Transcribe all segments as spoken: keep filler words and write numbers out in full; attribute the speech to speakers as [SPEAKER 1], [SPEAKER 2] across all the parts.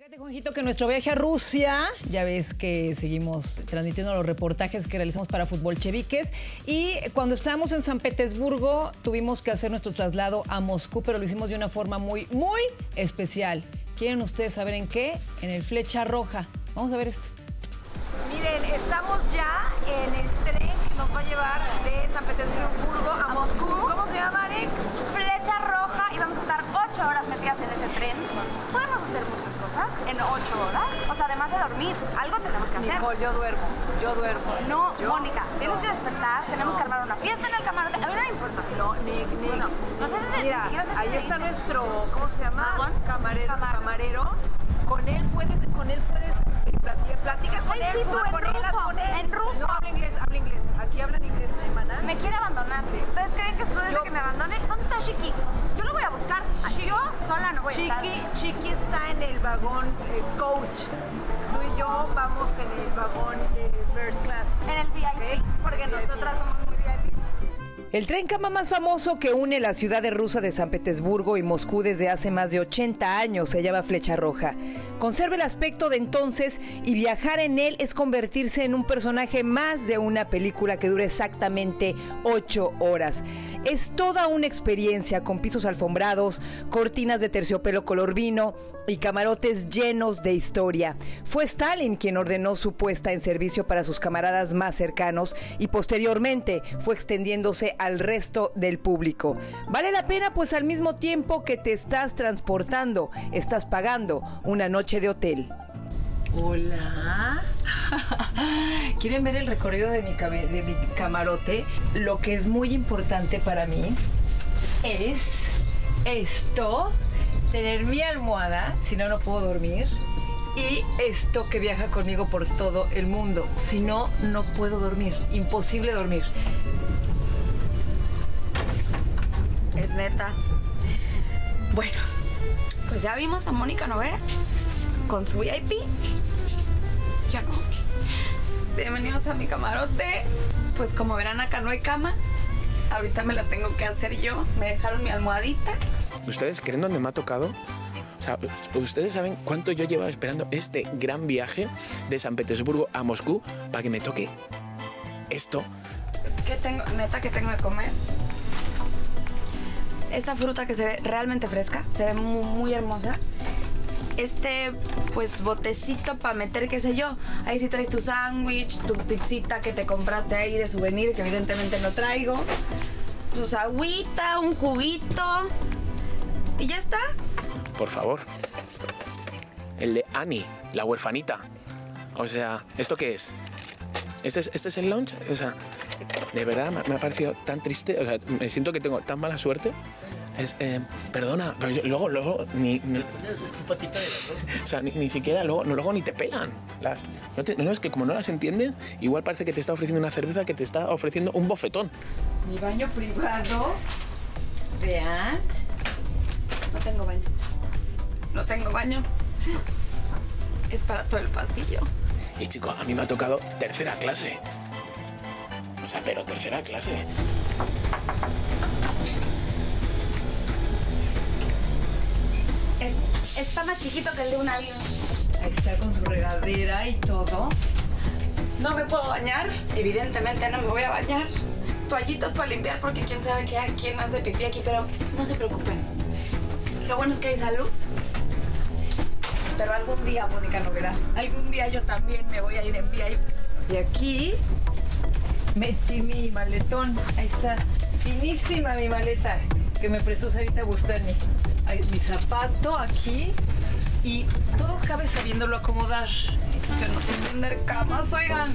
[SPEAKER 1] Fíjate, Juanjito, que nuestro viaje a Rusia, ya ves que seguimos transmitiendo los reportajes que realizamos para Futbolcheviques, y cuando estábamos en San Petersburgo tuvimos que hacer nuestro traslado a Moscú, pero lo hicimos de una forma muy, muy especial. ¿Quieren ustedes saber en qué? En el Flecha Roja. Vamos a ver esto.
[SPEAKER 2] Miren, estamos ya en el tren que nos va a llevar de San Petersburgo a Moscú. ¿Cómo se llama, Arek?
[SPEAKER 3] Flecha Roja, y vamos a estar ocho horas metidas en ese tren. Podemos hacer muchas cosas en ocho horas. O sea, además de dormir, algo tenemos que hacer.
[SPEAKER 2] Nicole, yo duermo, yo duermo.
[SPEAKER 3] No,
[SPEAKER 2] yo,
[SPEAKER 3] Mónica, tienes
[SPEAKER 2] no.
[SPEAKER 3] que despertar, tenemos
[SPEAKER 2] No.
[SPEAKER 3] que armar una fiesta en el camarote. A mí no me importa.
[SPEAKER 2] No, ni, ni.
[SPEAKER 3] Bueno, no sé si se,
[SPEAKER 2] Mira,
[SPEAKER 3] ni siquiera sé si
[SPEAKER 2] ahí
[SPEAKER 3] se
[SPEAKER 2] está
[SPEAKER 3] dice.
[SPEAKER 2] nuestro, ¿cómo se llama?
[SPEAKER 3] ¿Vagón?
[SPEAKER 2] Camarero,
[SPEAKER 3] Camarero.
[SPEAKER 2] camarero. Con él puedes, con él puedes este, platica, platica con
[SPEAKER 3] Ay,
[SPEAKER 2] él.
[SPEAKER 3] sí, tú, en
[SPEAKER 2] con él,
[SPEAKER 3] ruso,
[SPEAKER 2] con él.
[SPEAKER 3] en ruso.
[SPEAKER 2] No, habla inglés, habla inglés. Aquí hablan inglés, hermana.
[SPEAKER 3] Me quiere abandonar. ¿Ustedes creen que después de
[SPEAKER 2] Yo-
[SPEAKER 3] que me abandone? ¿Dónde está Chiqui? Yo lo voy a buscar. Yo sola no voy a estar.
[SPEAKER 2] Chiqui, Chiqui está en el vagón eh, coach. Tú y yo vamos en el vagón de first class.
[SPEAKER 3] En el V I P,
[SPEAKER 2] ¿Ok?
[SPEAKER 3] porque
[SPEAKER 2] V I P.
[SPEAKER 3] nosotras somos muy V I P.
[SPEAKER 1] El tren cama más famoso que une la ciudad de rusa de San Petersburgo y Moscú desde hace más de ochenta años se llama Flecha Roja. Conserva el aspecto de entonces y viajar en él es convertirse en un personaje más de una película que dura exactamente ocho horas. Es toda una experiencia con pisos alfombrados, cortinas de terciopelo color vino y camarotes llenos de historia. Fue Stalin quien ordenó su puesta en servicio para sus camaradas más cercanos y posteriormente fue extendiéndose al resto del público. Vale la pena, pues al mismo tiempo que te estás transportando, estás pagando una noche de hotel. Hola. ¿Quieren ver el recorrido de mi, cam- de mi camarote? Lo que es muy importante para mí es esto, tener mi almohada, si no, no puedo dormir. Y esto que viaja conmigo por todo el mundo. Si no, no puedo dormir. Imposible dormir.
[SPEAKER 3] Es neta. Bueno, pues ya vimos a Mónica Noguera con su V I P. Yo no. Bienvenidos a mi camarote. Pues como verán, acá no hay cama. Ahorita me la tengo que hacer yo. Me dejaron mi almohadita.
[SPEAKER 4] ¿Ustedes creen dónde me ha tocado? O sea, ¿ustedes saben cuánto yo llevaba esperando este gran viaje de San Petersburgo a Moscú para que me toque esto?
[SPEAKER 3] ¿Qué tengo? Neta, ¿qué tengo de comer? Esta fruta que se ve realmente fresca, se ve muy, muy hermosa. Este, pues, botecito para meter, qué sé yo. Ahí sí traes tu sándwich, tu pizzita que te compraste ahí de souvenir, que evidentemente no traigo. Pues agüita, un juguito. Y ya está.
[SPEAKER 4] Por favor. El de Annie, la huerfanita. O sea, ¿esto qué es? ¿Este es, este es el lunch? O sea, de verdad me, me ha parecido tan triste. O sea, me siento que tengo tan mala suerte. Es, eh, perdona, pero yo, luego, luego, ni, ni- o sea, ni, ni siquiera luego, no, luego ni te pelan. Las, no, te- no, es que como no las entienden, igual parece que te está ofreciendo una cerveza que te está ofreciendo un bofetón.
[SPEAKER 1] Mi baño privado. Vean.
[SPEAKER 3] No tengo baño. No tengo baño. Es para todo el pasillo.
[SPEAKER 4] Y chico, a mí me ha tocado tercera clase. O sea, pero tercera clase.
[SPEAKER 3] Es, está más chiquito que el de un avión.
[SPEAKER 1] Ahí está con su regadera y todo.
[SPEAKER 3] No me puedo bañar. Evidentemente no me voy a bañar. Toallitas para limpiar porque quién sabe qué, quién hace pipí aquí, pero no se preocupen. Lo bueno es que hay salud. Pero algún día, Mónica Noguera, algún día yo también me voy a ir en V I P.
[SPEAKER 1] Y aquí metí mi maletón. Ahí está. Finísima mi maleta que me prestó Sarita Bustani. Hay mi zapato aquí y todo cabe sabiéndolo acomodar.
[SPEAKER 3] Yo no sé tender camas, oigan.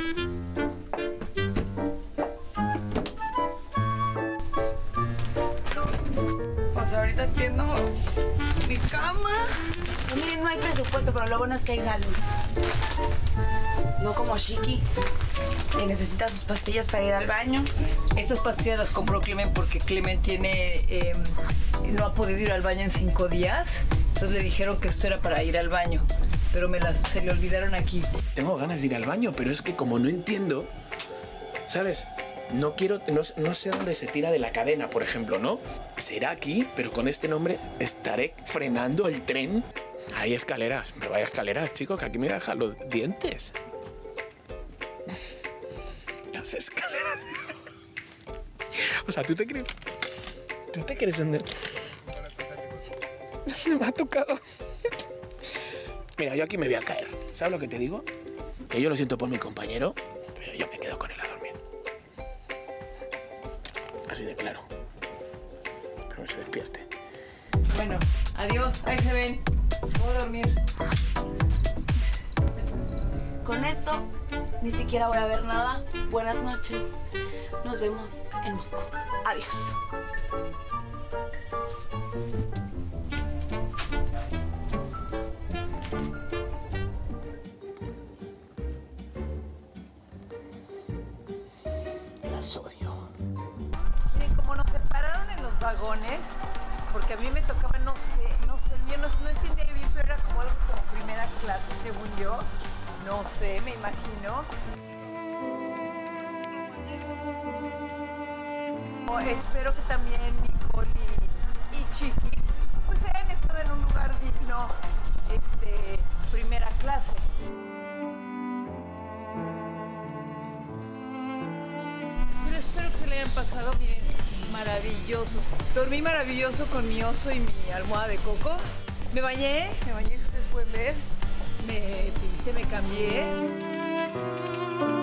[SPEAKER 3] Pues ahorita entiendo mi cama. Pues miren, no hay presupuesto, pero lo bueno es que hay salud. No como Chiqui, que necesita sus pastillas para ir al baño.
[SPEAKER 1] Estas pastillas las compró Clemen porque Clemen tiene, eh, no ha podido ir al baño en cinco días. Entonces le dijeron que esto era para ir al baño, pero me las, se le olvidaron aquí.
[SPEAKER 4] Tengo ganas de ir al baño, pero es que como no entiendo, ¿sabes? No quiero, no, no sé dónde se tira de la cadena, por ejemplo, ¿no? Será aquí, pero con este nombre estaré frenando el tren. Hay escaleras, pero hay escaleras, chicos, que aquí me dejan los dientes. Las escaleras. O sea, ¿tú te crees? ¿Tú te crees dónde? Me ha tocado. Mira, yo aquí me voy a caer. ¿Sabes lo que te digo? Que yo lo siento por mi compañero, pero yo me quedo con él a dormir. Así de claro. Espero que se despierte.
[SPEAKER 1] Bueno, adiós, ahí se ven. Voy a dormir.
[SPEAKER 3] Con esto, ni siquiera voy a ver nada. Buenas noches. Nos vemos en Moscú. Adiós.
[SPEAKER 4] Las odio.
[SPEAKER 1] Miren, como nos separaron en los vagones, porque a mí me tocaba, no sé, no sé, yo no, no entendía bien, pero era como algo como primera clase, según yo. No sé, me imagino. Oh, espero que también Nicole y, y Chiqui pues hayan estado en un lugar digno, este, primera clase. Pero espero que se le hayan pasado, miren, maravilloso. Dormí maravilloso con mi oso y mi almohada de coco. Me bañé, me bañé, si ustedes pueden ver. Me pinté, me cambié.